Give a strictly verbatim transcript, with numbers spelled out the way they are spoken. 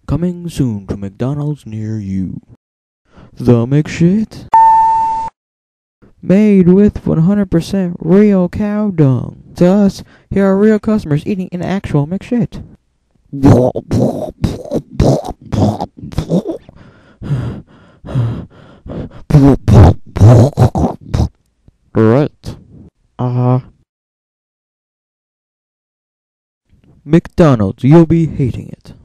Coming soon to McDonald's near you. The McSHIT. Made with one hundred percent real cow dung. To us, here are real customers eating an actual McSHIT. Right. Uh, McDonald's, you'll be hating it.